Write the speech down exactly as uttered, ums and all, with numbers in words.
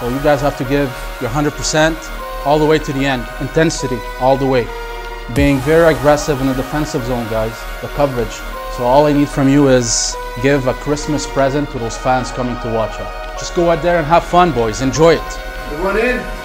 So you guys have to give your one hundred percent all the way to the end. Intensity all the way. Being very aggressive in the defensive zone, guys, the coverage. So all I need from you is give a Christmas present to those fans coming to watch us. Just go out there and have fun, boys. Enjoy it. Everyone in?